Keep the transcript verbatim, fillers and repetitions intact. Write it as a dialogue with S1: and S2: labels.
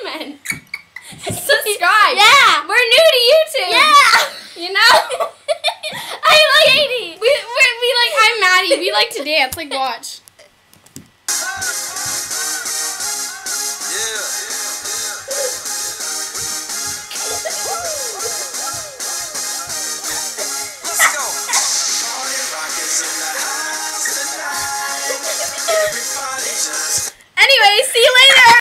S1: comment. Subscribe.
S2: Yeah.
S1: We're new to YouTube.
S2: Yeah.
S1: You know?
S2: I like Katie.
S1: We, we, we like, I'm Maddie. We like to dance. Like, watch.
S2: Anyway, see you later.